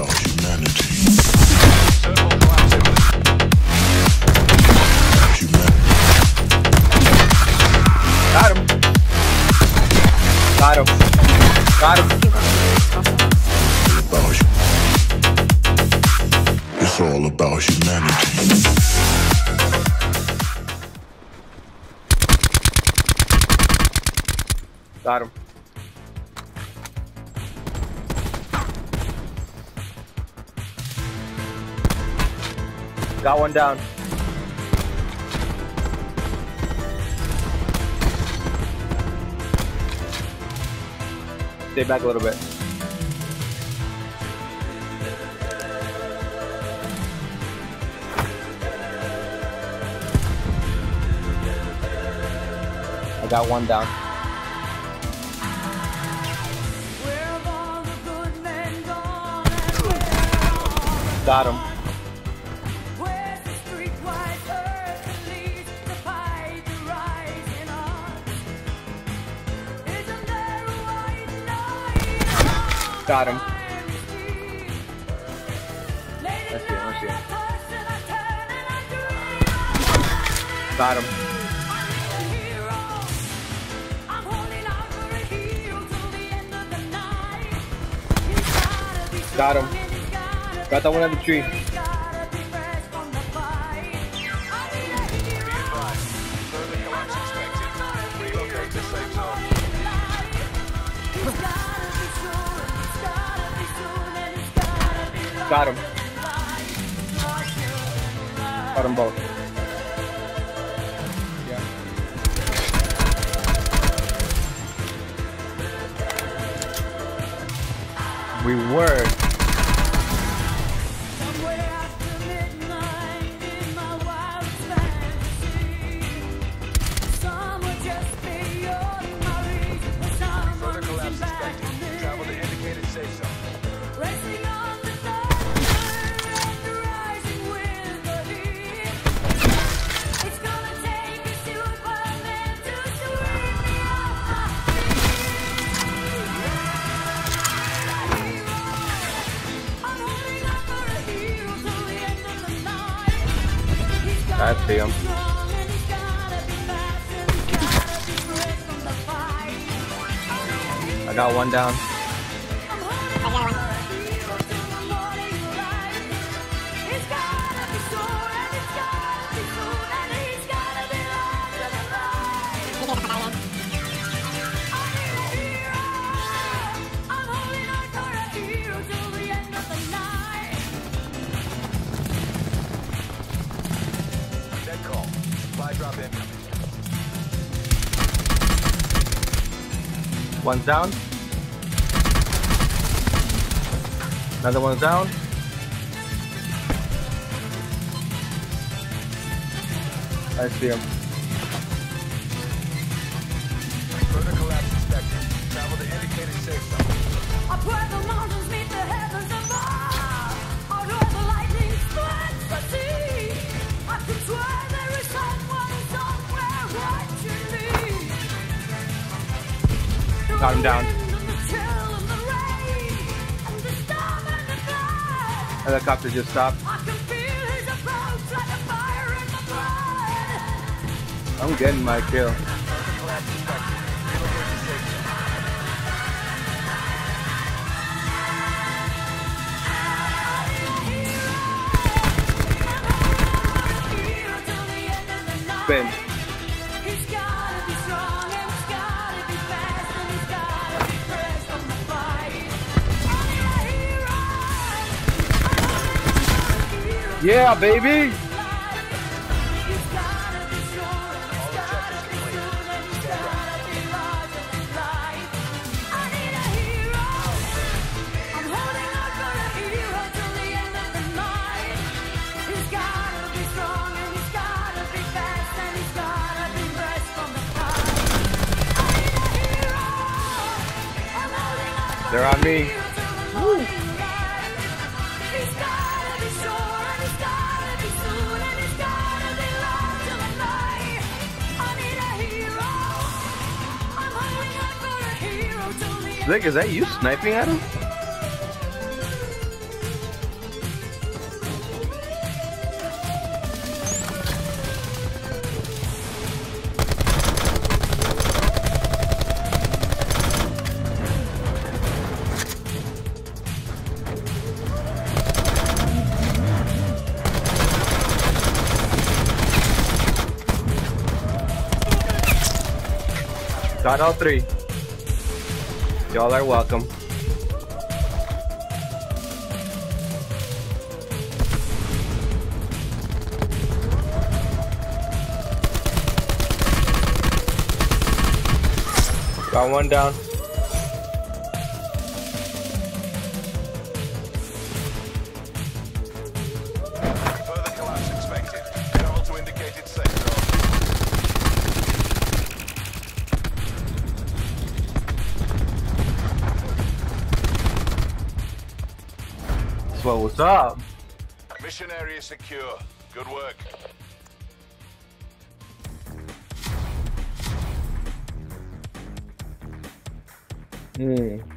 about humanity. Got him. Got him. Got him. It's all about humanity. Got him. Got one down. Stay back a little bit. I got one down. Got him. Got him. Let's see him. Got him. Got him. Got that one on the tree. Got him. Got them both. Yeah. We were. I see him. I got one down. One's down. Another one's down. I see him. Further collapse expected. Travel to indicated safe zone. Up where the mountains meet the heavens above, out where the lightning splits the sea, I could swear there is someone somewhere watching me. Got him down. Helicopter just stopped. I'm getting my kill. Spin. Yeah, baby! They're on me. Woo. Zig, is that you sniping at him? Got all three. Y'all are welcome. Got one down. Further collapse expected. Travel to indicated safe zone. So what's up? Mission area secure. Good work. Hmm.